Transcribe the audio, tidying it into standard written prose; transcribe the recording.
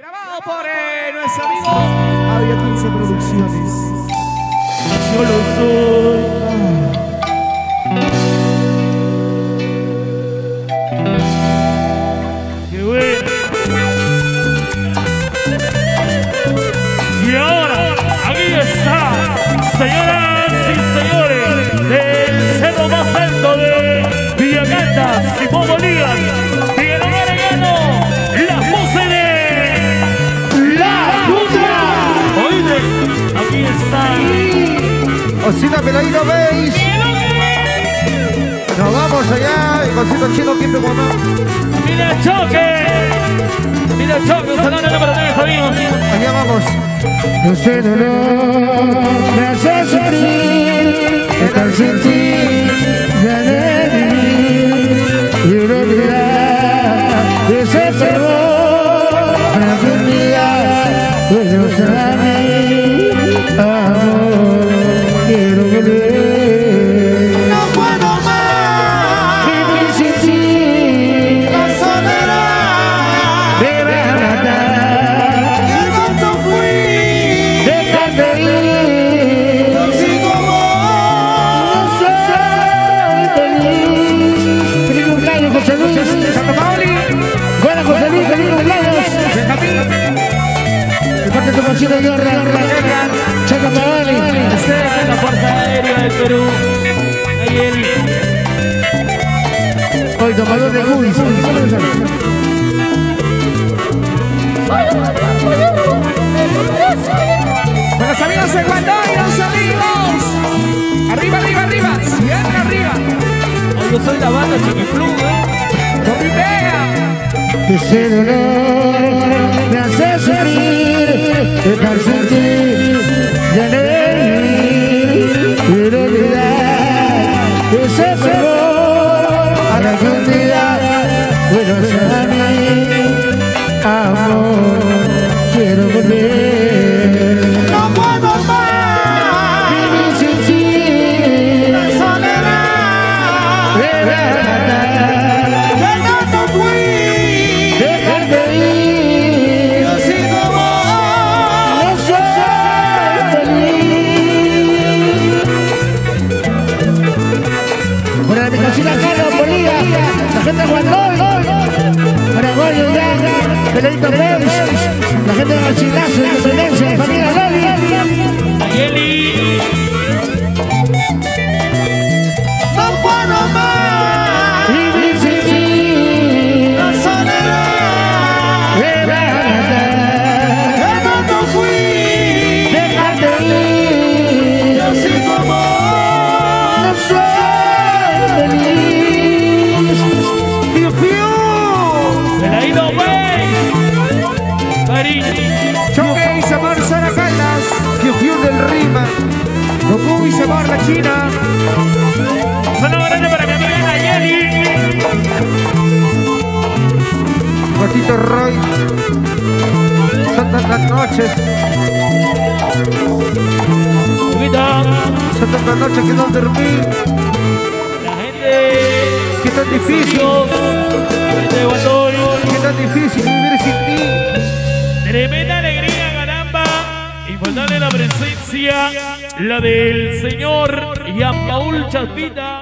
Grabado por nuestro amigo Había 15 Producciones. Yo lo soy. Qué bueno. Y ahora, aquí está, señoras y señores, del cerro más alto de Villacanta, Simón Bolívar, Miguel Arellano, las voces de La Cumbia. Oíste, aquí está. Osina Peladito Beis. Nos vamos allá, el concierto chino Pipe Guamán. Mira el choque, un saludo para todos amigos. Allá vamos. Usted no me hace sufrir, estar sin ti, ya de vivir y olvidar ese fervor, para que un día vuelvas a mí, amor, quiero volver. No puedo más Vivir sin ti, la soledad. me va a matar, Y cuánto fui, déjate ir. no sigo más. No soy feliz. Feliz cumpleaños, José Luis. Santa Pauli, Buena, José Luis, feliz cumpleaños. De parte de tu conchito de guerra, Chaca Paoli. Ustedes en la Fuerza Aérea del Perú. Ahí él. Hoy tomador de Gulls. Buenos amigos de Guandoy, los amigos. Arriba, arriba, arriba. Siempre arriba. Hoy yo soy la banda Chiquiflu, Con mi pega. Ese dolor me hace sufrir, estar sin ti, ya de vivir, quiero olvidar ese fervor, para que un día vuelvas a mí, amor, quiero volver. no puedo más. Vivir sin ti, La soledad. me va a matar, Que tanto fui, dejarte ir. no sigo más. No soy feliz. Para mi casita Carlos Polilla, la gente de Guandoy, para Goyo ya, Peladito Pérez, la gente de Garcilaso, de Independencia, familia Loli. Ayeli. No puedo más. Vivir sin ti, La soledad. me va a matar, Que tanto fui, dejarte ir. no sigo más. No soy feliz. Piu, piu. Peladito Beis. Cariño. Choque y Samar Sara Caldas. Piu, piu del Rima. Goku y Samar la China. Saludo grande para mi amiga Ayeli. Gotito Roy. Son tantas noches. Juguito. Son tantas noches que no dormí. La gente. Qué tan difícil. Dios. La gente de Guandoy. Qué tan difícil vivir sin ti. Tremenda alegría, caramba. Y faltarle la presencia, la del señor Jean Paul Chaspita.